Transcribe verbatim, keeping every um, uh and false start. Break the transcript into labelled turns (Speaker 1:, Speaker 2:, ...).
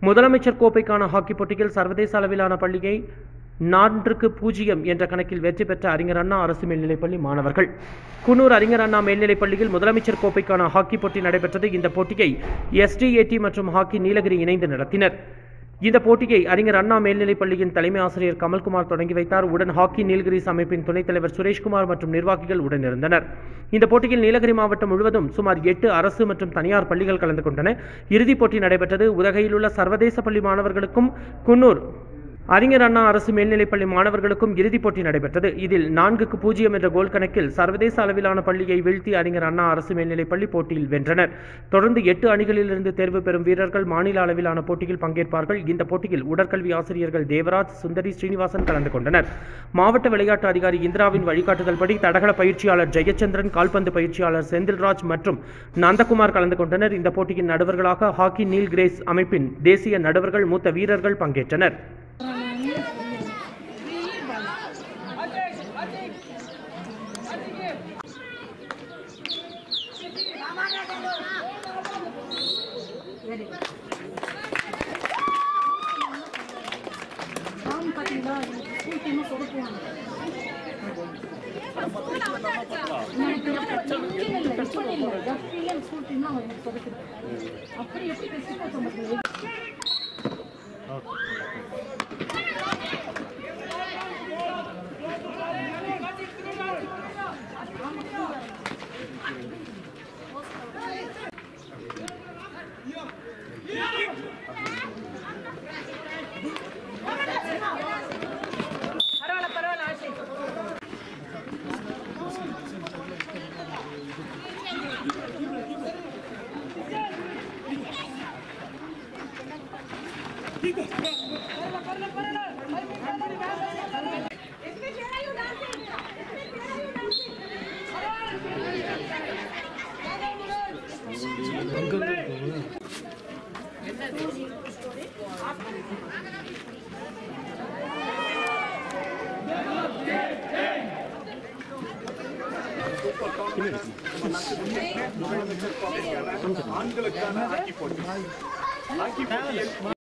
Speaker 1: முதலமைச்சர் கோப்பைக்கான ஹாக்கி போட்டியில் சர்வதேச அளவிலான பள்ளியை நான்குக்கு பூஜ்ஜியம் என்ற கணக்கில் வெற்றி பெற்ற அறிஞர் அண்ணா அரசு மேல்நிலைப்பள்ளி மாணவர்கள். குன்னூர் அறிஞர் அண்ணா மேல்நிலைப்பள்ளியில் முதலமைச்சர் கோப்பைக்கான ஹாக்கி போட்டி நடைபெற்றது. இந்த போட்டியை எஸ்டிஏடி மற்றும் ஹாக்கி நீலகிரி இணைந்து நடத்தினர். இந்த போட்டியை அறிஞர் அண்ணா மேல்நிலைப்பள்ளியின் தலைமை ஆசிரியர் கமல்குமார் தொடங்கி வைத்தார். உடன் ஹாக்கி நீலகிரிஸ் அமைப்பின் துணைத் தலைவர் சுரேஷ்குமார் மற்றும் நிர்வாகிகள் உடனிருந்தனர். இந்த போட்டியில் நீலகிரி மாவட்டம் முழுவதும் சுமார் எட்டு அரசு மற்றும் தனியார் பள்ளிகள் கலந்து கொண்டன. இறுதிப் போட்டி நடைபெற்றது. உதகையில் உள்ள சர்வதேச பள்ளி மாணவர்களுக்கும் குன்னூர் அறிஞர் அண்ணா அரசு மேல்நிலைப்பள்ளி மாணவர்களுக்கும் இறுதிப் போட்டி நடைபெற்றது. இதில் நான்குக்கு பூஜ்ஜியம் என்ற கோல் கணக்கில் சர்வதேச அளவிலான பள்ளியை வீழ்த்தி அறிஞர் அண்ணா அரசு மேல்நிலைப்பள்ளி போட்டியில் வென்றனர். தொடர்ந்து எட்டு அணிகளிலிருந்து தேர்வு பெறும் வீரர்கள் மாநில அளவிலான போட்டியில் பங்கேற்பார்கள். இந்த போட்டியில் உடற்கல்வி ஆசிரியர்கள் தேவராஜ், சுந்தரி, ஸ்ரீனிவாசன் கலந்து கொண்டனர். மாவட்ட விளையாட்டு அதிகாரி இந்திராவின் வழிகாட்டுதல்படி தடகள பயிற்சியாளர் ஜெயச்சந்திரன், கால்பந்து பயிற்சியாளர் செந்தில்ராஜ் மற்றும் நந்தகுமார் கலந்து கொண்டனர். இந்த போட்டியின் நடுவர்களாக ஹாக்கி நீல்கிரேஸ் அமைப்பின் தேசிய நடுவர்கள், மூத்த வீரர்கள் பங்கேற்றனர்.
Speaker 2: ஆண்களுக்கான ஹாக்கி போட்டி